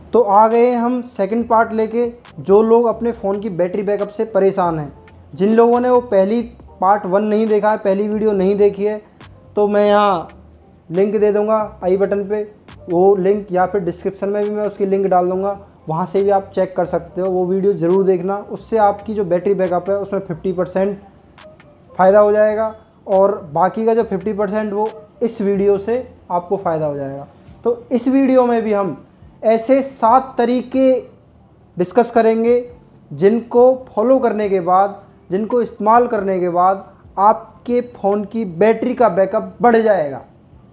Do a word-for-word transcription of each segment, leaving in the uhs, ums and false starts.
तो आ गए हम सेकंड पार्ट लेके, जो लोग अपने फ़ोन की बैटरी बैकअप से परेशान हैं। जिन लोगों ने वो पहली पार्ट वन नहीं देखा है, पहली वीडियो नहीं देखी है, तो मैं यहाँ लिंक दे दूँगा आई बटन पे, वो लिंक या फिर डिस्क्रिप्शन में भी मैं उसकी लिंक डाल दूँगा, वहाँ से भी आप चेक कर सकते हो। वो वीडियो ज़रूर देखना, उससे आपकी जो बैटरी बैकअप है उसमें फिफ्टी परसेंट फ़ायदा हो जाएगा और बाकी का जो फिफ्टी परसेंट वो इस वीडियो से आपको फ़ायदा हो जाएगा। तो इस वीडियो में भी हम ऐसे सात तरीके डिस्कस करेंगे जिनको फॉलो करने के बाद, जिनको इस्तेमाल करने के बाद आपके फ़ोन की बैटरी का बैकअप बढ़ जाएगा।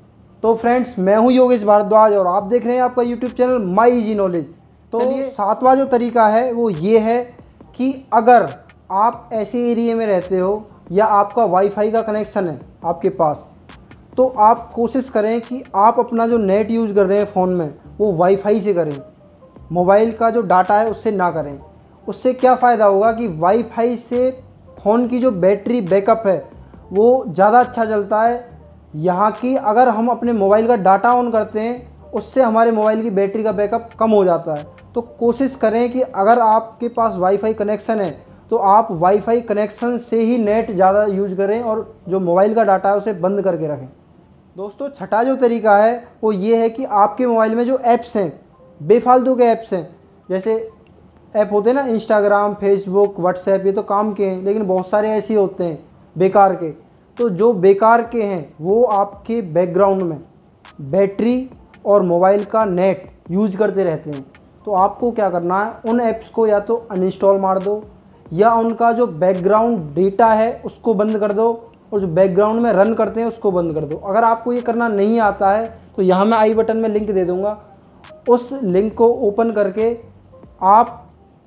तो फ्रेंड्स, मैं हूं योगेश भारद्वाज और आप देख रहे हैं आपका YouTube channel my easy knowledge. तो चलिए, सातवां जो तरीका है वो ये है कि अगर आप ऐसे एरिया में रहते हो या आपका वाईफाई का कनेक्शन है आपके पास, तो आप कोशिश करें कि आप अपना जो नेट यूज़ कर रहे हैं फ़ोन में वो वाईफाई से करें, मोबाइल का जो डाटा है उससे ना करें। उससे क्या फ़ायदा होगा कि वाईफाई से फ़ोन की जो बैटरी बैकअप है वो ज़्यादा अच्छा चलता है। यहाँ की अगर हम अपने मोबाइल का डाटा ऑन करते हैं उससे हमारे मोबाइल की बैटरी का बैकअप कम हो जाता है। तो कोशिश करें कि अगर आपके पास वाईफाई कनेक्शन है तो आप वाईफाई कनेक्शन से ही नेट ज़्यादा यूज करें और जो मोबाइल का डाटा है उसे बंद करके रखें। दोस्तों, छठा जो तरीका है वो ये है कि आपके मोबाइल में जो ऐप्स हैं, बेफालतू के ऐप्स हैं, जैसे ऐप होते हैं ना इंस्टाग्राम, फेसबुक, व्हाट्सएप, ये तो काम के हैं, लेकिन बहुत सारे ऐसे होते हैं बेकार के। तो जो बेकार के हैं वो आपके बैकग्राउंड में बैटरी और मोबाइल का नेट यूज करते रहते हैं। तो आपको क्या करना है, उन ऐप्स को या तो अनइंस्टॉल मार दो या उनका जो बैकग्राउंड डेटा है उसको बंद कर दो और जो बैकग्राउंड में रन करते हैं उसको बंद कर दो। अगर आपको ये करना नहीं आता है तो यहाँ मैं आई बटन में लिंक दे दूँगा, उस लिंक को ओपन करके आप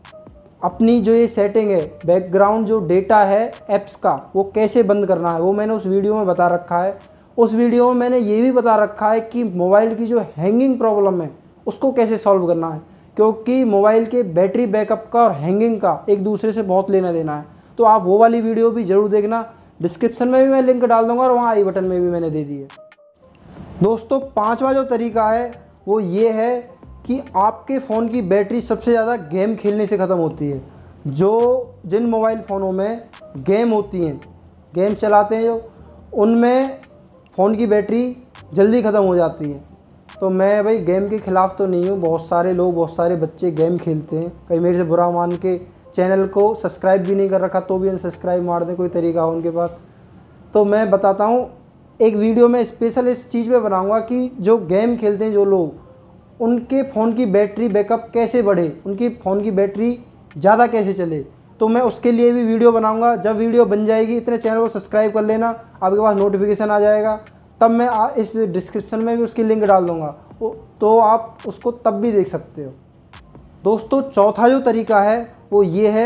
अपनी जो ये सेटिंग है, बैकग्राउंड जो डेटा है ऐप्स का, वो कैसे बंद करना है वो मैंने उस वीडियो में बता रखा है। उस वीडियो में मैंने ये भी बता रखा है कि मोबाइल की जो हैंगिंग प्रॉब्लम है उसको कैसे सॉल्व करना है, क्योंकि मोबाइल के बैटरी बैकअप का और हैंगिंग का एक दूसरे से बहुत लेना देना है। तो आप वो वाली वीडियो भी ज़रूर देखना, डिस्क्रिप्शन में भी मैं लिंक डाल दूँगा और वहाँ आई बटन में भी मैंने दे दी है। दोस्तों, पाँचवा जो तरीका है वो ये है कि आपके फ़ोन की बैटरी सबसे ज़्यादा गेम खेलने से ख़त्म होती है। जो जिन मोबाइल फ़ोनों में गेम होती हैं, गेम चलाते हैं जो, उनमें फ़ोन की बैटरी जल्दी ख़त्म हो जाती है। तो मैं भाई गेम के ख़िलाफ़ तो नहीं हूँ, बहुत सारे लोग, बहुत सारे बच्चे गेम खेलते हैं, कहीं मेरे से बुरा मान के चैनल को सब्सक्राइब भी नहीं कर रखा तो भी अनसब्सक्राइब मार दें, कोई तरीका हो उनके पास। तो मैं बताता हूँ, एक वीडियो में स्पेशल इस चीज़ पे बनाऊँगा कि जो गेम खेलते हैं जो लोग, उनके फ़ोन की बैटरी बैकअप कैसे बढ़े, उनकी फ़ोन की बैटरी ज़्यादा कैसे चले। तो मैं उसके लिए भी वीडियो बनाऊंगा। जब वीडियो बन जाएगी इतने चैनल को सब्सक्राइब कर लेना, आपके पास नोटिफिकेशन आ जाएगा, तब मैं इस डिस्क्रिप्शन में भी उसकी लिंक डाल दूँगा, तो आप उसको तब भी देख सकते हो। दोस्तों, चौथा जो तरीका है वो ये है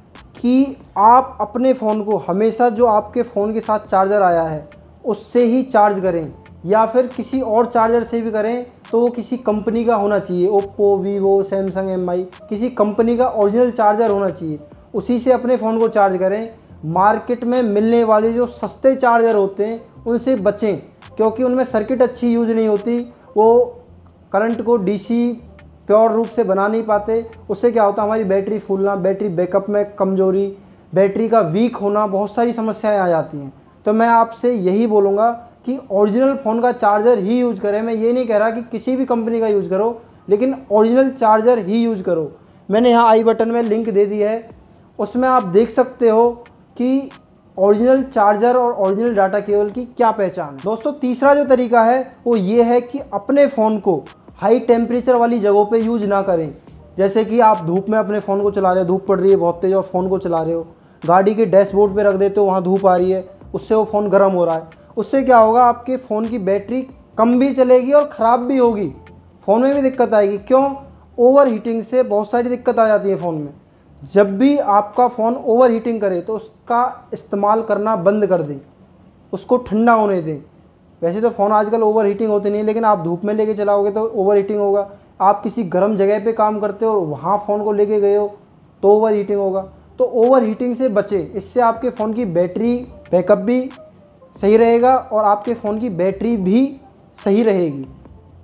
कि आप अपने फ़ोन को हमेशा जो आपके फ़ोन के साथ चार्जर आया है उससे ही चार्ज करें, या फिर किसी और चार्जर से भी करें तो वो किसी कंपनी का होना चाहिए। Oppo, Vivo, Samsung, M I, किसी कंपनी का ओरिजिनल चार्जर होना चाहिए, उसी से अपने फ़ोन को चार्ज करें। मार्केट में मिलने वाले जो सस्ते चार्जर होते हैं उनसे बचें, क्योंकि उनमें सर्किट अच्छी यूज नहीं होती, वो करंट को डीसी प्योर रूप से बना नहीं पाते। उससे क्या होता है, हमारी बैटरी फूलना, बैटरी बैकअप में कमज़ोरी, बैटरी का वीक होना, बहुत सारी समस्याएं आ जाती हैं। तो मैं आपसे यही बोलूँगा कि ओरिजिनल फ़ोन का चार्जर ही यूज़ करें। मैं ये नहीं कह रहा कि किसी भी कंपनी का यूज़ करो, लेकिन ओरिजिनल चार्जर ही यूज़ करो। मैंने यहाँ आई बटन में लिंक दे दी है, उसमें आप देख सकते हो कि ओरिजिनल चार्जर और ओरिजिनल डाटा केबल की क्या पहचान है। दोस्तों, तीसरा जो तरीका है वो ये है कि अपने फ़ोन को हाई टेम्परेचर वाली जगहों पे यूज ना करें। जैसे कि आप धूप में अपने फ़ोन को चला रहे हो, धूप पड़ रही है बहुत तेज़ और फ़ोन को चला रहे हो, गाड़ी के डैशबोर्ड पे रख देते हो, वहाँ धूप आ रही है, उससे वो फ़ोन गर्म हो रहा है। उससे क्या होगा, आपके फ़ोन की बैटरी कम भी चलेगी और ख़राब भी होगी, फ़ोन में भी दिक्कत आएगी। क्यों? ओवर हीटिंग से बहुत सारी दिक्कत आ जाती है फ़ोन में। जब भी आपका फ़ोन ओवर हीटिंग करे तो उसका इस्तेमाल करना बंद कर दें, उसको ठंडा होने दें। वैसे तो फ़ोन आजकल ओवर हीटिंग होती नहीं है, लेकिन आप धूप में लेके चलाओगे तो ओवर हीटिंग होगा। आप किसी गर्म जगह पे काम करते हो और वहाँ फ़ोन को लेके गए हो तो ओवर हीटिंग होगा। तो ओवर हीटिंग से बचें, इससे आपके फ़ोन की बैटरी बैकअप भी सही रहेगा और आपके फ़ोन की बैटरी भी सही रहेगी।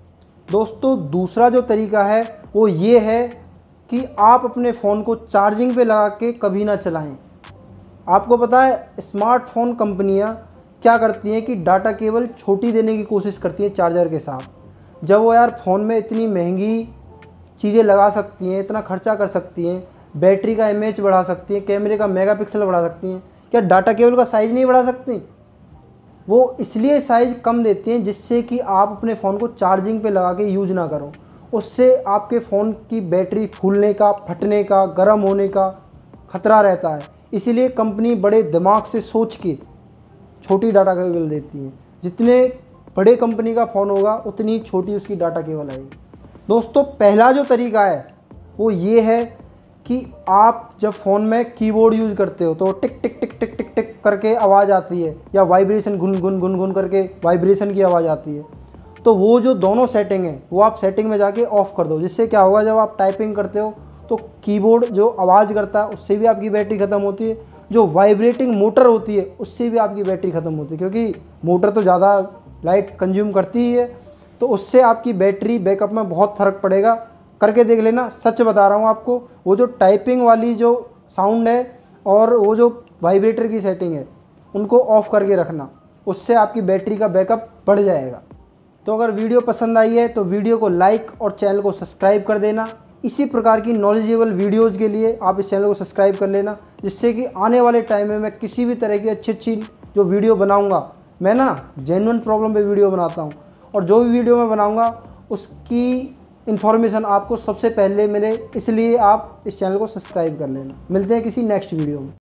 दोस्तों दूसरा जो तरीका है वो ये है कि आप अपने फ़ोन को चार्जिंग पे लगा के कभी ना चलाएं। आपको पता है स्मार्टफोन कंपनियां क्या करती हैं कि डाटा केबल छोटी देने की कोशिश करती हैं चार्जर के साथ। जब वो यार फ़ोन में इतनी महंगी चीज़ें लगा सकती हैं, इतना खर्चा कर सकती हैं, बैटरी का एमएएच बढ़ा सकती हैं, कैमरे का मेगापिक्सल बढ़ा सकती हैं, क्या डाटा केबल का साइज़ नहीं बढ़ा सकती? वो इसलिए साइज़ कम देती हैं जिससे कि आप अपने फ़ोन को चार्जिंग पे लगा के यूज़ ना करो। उससे आपके फ़ोन की बैटरी फूलने का, फटने का, गर्म होने का खतरा रहता है। इसीलिए कंपनी बड़े दिमाग से सोच के छोटी डाटा केबल देती है। जितने बड़े कंपनी का फ़ोन होगा उतनी छोटी उसकी डाटा केबल आएगी। दोस्तों पहला जो तरीका है वो ये है कि आप जब फ़ोन में कीबोर्ड यूज़ करते हो तो टिक टिक टिक टिक टिक टिक करके आवाज़ आती है, या वाइब्रेशन गुन गुन गुन गुन करके वाइब्रेशन की आवाज़ आती है। तो वो जो दोनों सेटिंग है वो आप सेटिंग में जाके ऑफ़ कर दो। जिससे क्या होगा, जब आप टाइपिंग करते हो तो कीबोर्ड जो आवाज़ करता है उससे भी आपकी बैटरी ख़त्म होती है, जो वाइब्रेटिंग मोटर होती है उससे भी आपकी बैटरी ख़त्म होती है, क्योंकि मोटर तो ज़्यादा लाइट कंज्यूम करती ही है। तो उससे आपकी बैटरी बैकअप में बहुत फ़र्क पड़ेगा। करके देख लेना, सच बता रहा हूँ आपको। वो जो टाइपिंग वाली जो साउंड है और वो जो वाइब्रेटर की सेटिंग है उनको ऑफ़ करके रखना, उससे आपकी बैटरी का बैकअप बढ़ जाएगा। तो अगर वीडियो पसंद आई है तो वीडियो को लाइक और चैनल को सब्सक्राइब कर देना। इसी प्रकार की नॉलेजेबल वीडियोज़ के लिए आप इस चैनल को सब्सक्राइब कर लेना, जिससे कि आने वाले टाइम में मैं किसी भी तरह की अच्छी अच्छी जो वीडियो बनाऊँगा, मैं ना जेन्युइन प्रॉब्लम पे वीडियो बनाता हूँ, और जो भी वीडियो मैं बनाऊँगा उसकी इन्फॉर्मेशन आपको सबसे पहले मिले, इसलिए आप इस चैनल को सब्सक्राइब कर लेना। मिलते हैं किसी नेक्स्ट वीडियो में।